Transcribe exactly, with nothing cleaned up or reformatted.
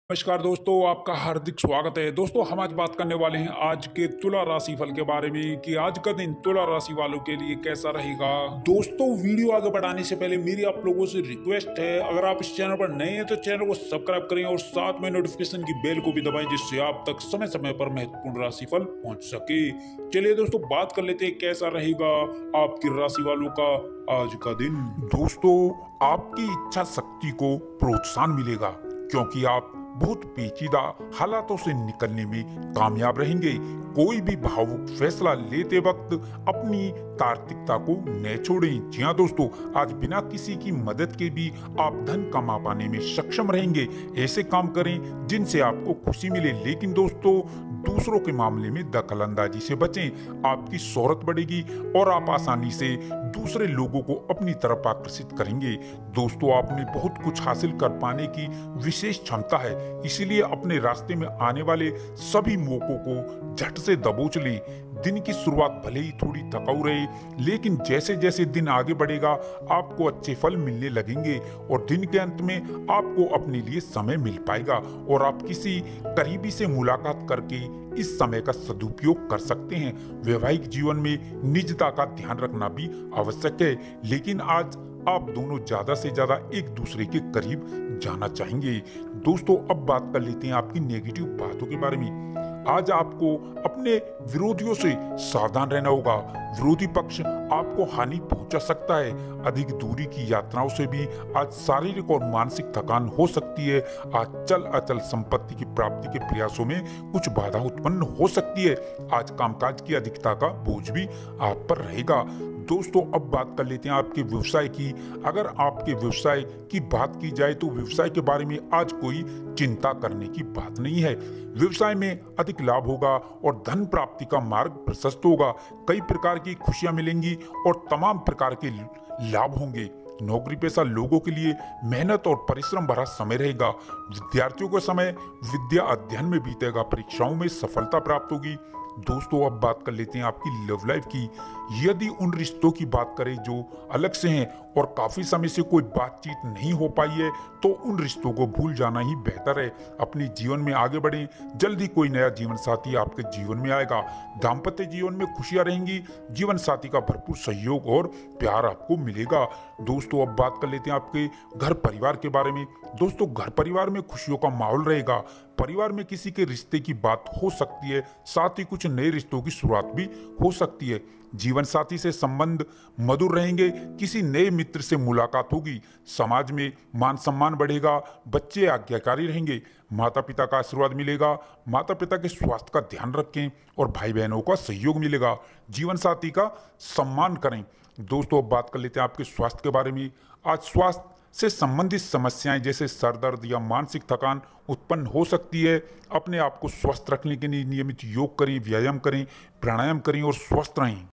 नमस्कार दोस्तों, आपका हार्दिक स्वागत है। दोस्तों, हम आज बात करने वाले हैं आज के तुला राशि फल के बारे में कि आज का दिन तुला राशि वालों के लिए कैसा रहेगा। दोस्तों, वीडियो आगे बढ़ाने से पहले मेरी आप लोगों से रिक्वेस्ट है, अगर आप इस चैनल पर नए हैं तो चैनल को सब्सक्राइब करें और साथ में नोटिफिकेशन की बेल को भी दबाएं, जिससे आप तक समय समय पर महत्वपूर्ण राशिफल पहुंच सके। चलिए दोस्तों, बात कर लेते हैं कैसा रहेगा आपकी राशि वालों का आज का दिन। दोस्तों, आपकी इच्छा शक्ति को प्रोत्साहन मिलेगा क्योंकि आप बहुत पेचीदा हालातों से निकलने में कामयाब रहेंगे। कोई भी भावुक फैसला लेते वक्त अपनी तार्किकता को न छोड़ें। जी हाँ दोस्तों, आज बिना किसी की मदद के भी आप धन कमा पाने में सक्षम रहेंगे। ऐसे काम करें जिनसे आपको खुशी मिले, लेकिन दोस्तों दूसरों के मामले में दखल अंदाजी से बचें। आपकी शोहरत बढ़ेगी और आप आसानी से दूसरे लोगों को अपनी तरफ आकर्षित करेंगे। दोस्तों, आप में बहुत कुछ हासिल कर पाने की विशेष क्षमता है, इसीलिए अपने रास्ते में आने वाले सभी मौकों को झट से दबोच लें। दिन की शुरुआत भले ही थोड़ी थकाऊ रहे, लेकिन जैसे जैसे दिन आगे बढ़ेगा आपको अच्छे फल मिलने लगेंगे और दिन के अंत में आपको अपने लिए समय मिल पाएगा और आप किसी करीबी से मुलाकात करके इस समय का सदुपयोग कर सकते हैं। वैवाहिक जीवन में निजता का ध्यान रखना भी आवश्यक है, लेकिन आज आप दोनों ज्यादा से ज्यादा एक दूसरे के करीब जाना चाहेंगे। दोस्तों, अब बात कर लेते हैं आपकी नेगेटिव बातों के बारे में। आज आपको अपने विरोधियों से सावधान रहना होगा। विरोधी पक्ष आपको हानि पहुंचा सकता है। अधिक दूरी की यात्राओं से भी आज शारीरिक और मानसिक थकान हो सकती है। आज चल अचल संपत्ति की प्राप्ति के प्रयासों में कुछ बाधा उत्पन्न हो सकती है। आज कामकाज की अधिकता का बोझ भी आप पर रहेगा। दोस्तों, अब बात कर लेते हैं आपके व्यवसाय की। अगर आपके व्यवसाय की बात की जाए तो व्यवसाय के बारे में आज कोई चिंता करने की बात नहीं है। व्यवसाय में अधिक लाभ होगा और धन प्राप्ति का मार्ग प्रशस्त होगा। कई प्रकार की खुशियां मिलेंगी और तमाम प्रकार के लाभ होंगे। नौकरी पेशा लोगों के लिए मेहनत और परिश्रम भरा समय रहेगा। विद्यार्थियों का समय विद्या अध्ययन में बीतेगा। परीक्षाओं में सफलता प्राप्त होगी। दोस्तों, अब बात कर लेते हैं आपकी लव लाइफ की। यदि उन रिश्तों की बात करें जो अलग से हैं और काफी समय से कोई बातचीत नहीं हो पाई है, तो उन रिश्तों को भूल जाना ही बेहतर है। अपने जीवन में आगे बढ़ें। जल्द ही कोई नया जीवन साथी आपके जीवन में आएगा। दाम्पत्य जीवन में खुशियां रहेंगी। जीवन साथी का भरपूर सहयोग और प्यार आपको मिलेगा। दोस्तों, अब बात कर लेते हैं आपके घर परिवार के बारे में। दोस्तों, घर परिवार में खुशियों का माहौल रहेगा। परिवार में किसी के रिश्ते की बात हो सकती है, साथ ही कुछ नए रिश्तों की शुरुआत भी हो सकती है। जीवन साथी से संबंध मधुर रहेंगे। किसी नए मित्र से मुलाकात होगी। समाज में मान सम्मान बढ़ेगा। बच्चे आज्ञाकारी रहेंगे। माता पिता का आशीर्वाद मिलेगा। माता पिता के स्वास्थ्य का ध्यान रखें और भाई बहनों का सहयोग मिलेगा। जीवन साथी का सम्मान करें। दोस्तों, अब बात कर लेते हैं आपके स्वास्थ्य के बारे में। आज स्वास्थ्य से संबंधित समस्याएं जैसे सर दर्द या मानसिक थकान उत्पन्न हो सकती है। अपने आप को स्वस्थ रखने के लिए नियमित योग करें, व्यायाम करें, प्राणायाम करें और स्वस्थ रहें।